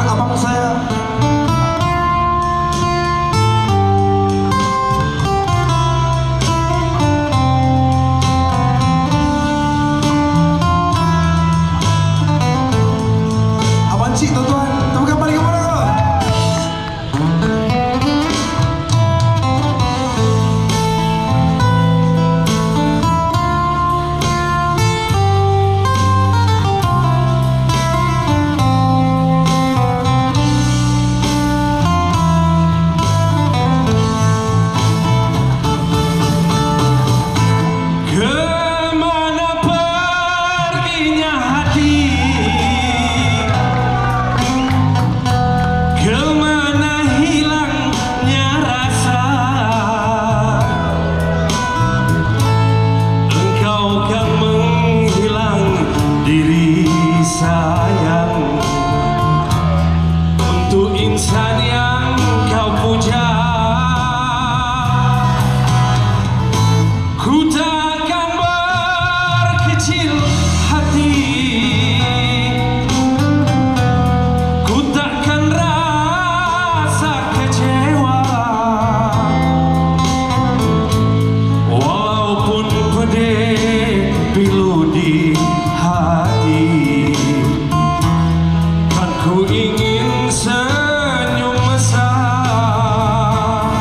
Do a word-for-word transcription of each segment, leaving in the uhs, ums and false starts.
abang saya. Abang Cik tuan-tuan, temukan balik kepada kau. Sayang untuk insan yang kau puja, ku takkan berkecil hati, ku takkan rasa kecewa, walaupun pedih pilu di hati. Ku ingin senyum mesra.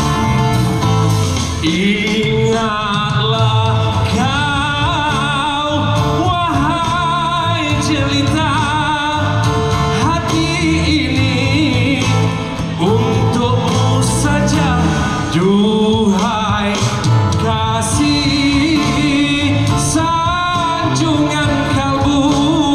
Ingatlah kau, wahai jelita, hati ini untukmu saja. Duhai kasih sanjungan kalbu,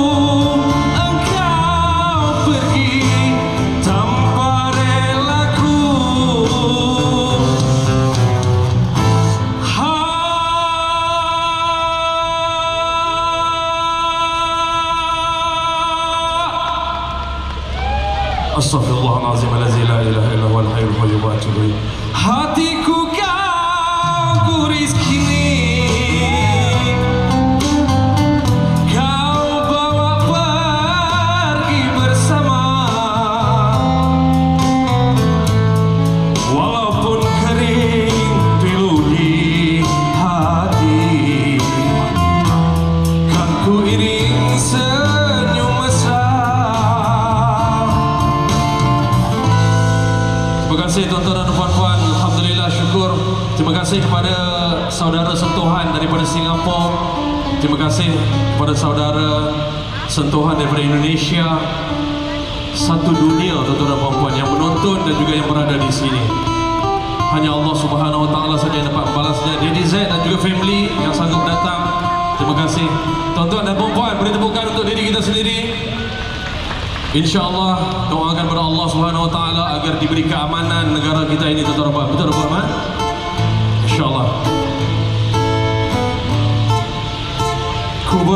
Astaghfirullahaladzim allazi la ilaha illa huwal hayyul qayyum wa atubu ilaih. Hatiku kau guris kini, kau bawa pergi bersama, walaupun kering pilu di hati, kan ku iring senyum mesra. Terima kasih tuan-tuan dan puan-puan, alhamdulillah, syukur. Terima kasih kepada saudara sentuhan daripada Singapura. Terima kasih kepada saudara sentuhan daripada Indonesia. Satu dunia tuan-tuan dan puan-puan yang menonton dan juga yang berada di sini. Hanya Allah Subhanahu Wa Taala saja yang dapat membalasnya. D D Z dan juga family yang sanggup datang. Terima kasih tuan-tuan dan puan-puan. Beri tepukan untuk diri kita sendiri. InsyaAllah doakan kepada Allah Subhanahu Wa Taala agar diberi keamanan negara kita ini, tuan-tuan dan puan-puan. Betul tak puan-puan? InsyaAllah.